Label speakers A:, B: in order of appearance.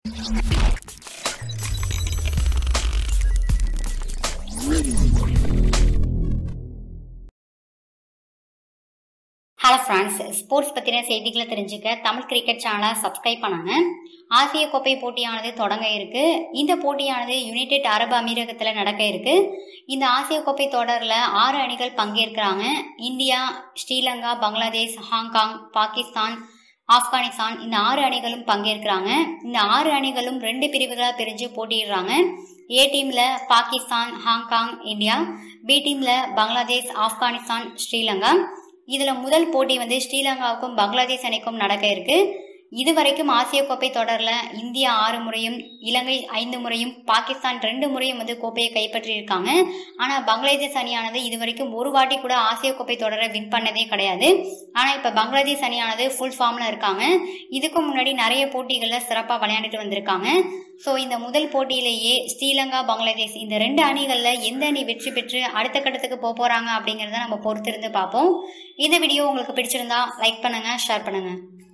A: Hello friends, sports பற்றின செய்திகளை தெரிஞ்சுக்க தமிழ் கிரிக்கெட் சேனலை சப்ஸ்கிரைப் பண்ணாங்க. ஆசிய கோப்பை போட்டியானது தொடங்க இருக்கு. இந்த போட்டியானது யுனைடெட் அரபு அமீரகத்தில் நடக்க இருக்கு. இந்த ஆசிய கோப்பை தொடரில் 6 அணிகள் பங்கேற்கிறாங்க. இந்தியா, ஸ்ரீலங்கா, பங்களாதேஷ், ஹாங்காங், பாகிஸ்தான், ஆப்கானிஸ்தான் இந்த 6 அணிகளும் பங்கேற்கிறாங்க. இந்த 6 அணிகளும் 2 பிரிவுகளாக பிரிஞ்சு போட்டியிடுறாங்க. ஏ டீம்ல பாகிஸ்தான், ஹாங்காங், இந்தியா. பி டீம்ல பங்களாதேஷ், ஆப்கானிஸ்தான், ஸ்ரீலங்கா. இதுல முதல் போட்டி ஸ்ரீலங்காவுக்கும் பங்களாதேஷ் அணிக்கும் நடக்க இருக்கு. இதுவரைக்கும் ஆசிய கோப்பை தொடர்ல இந்தியா 6 முறையும், இலங்கை 5 முறையும், பாகிஸ்தான் 2 முறையும் கோப்பையை கைப்பற்றி இருக்காங்க. ஆனா பங்களாதேஷ் அணியானது இதுவரைக்கும் ஒரு வாட்டி கூட ஆசிய கோப்பை தொடரை வின் பண்ணதே கிடையாது. ஆனா இப்ப பங்களாதேஷ் அணியானது ஃபுல் ஃபார்ம்ல இருக்காங்க. இதுக்கு முன்னாடி நிறைய போட்டிகள்ல சிறப்பா விளையாண்டுட்டு வந்திருக்காங்க. ஸோ இந்த முதல் போட்டியிலேயே ஸ்ரீலங்கா, பங்களாதேஷ் இந்த 2 அணிகள்ல எந்த அணி வெற்றி பெற்று அடுத்த கட்டத்துக்கு போறாங்க அப்படிங்கிறத நம்ம பொறுத்திருந்து பார்ப்போம். இந்த வீடியோ உங்களுக்கு பிடிச்சிருந்தா லைக் பண்ணுங்க, ஷேர் பண்ணுங்க.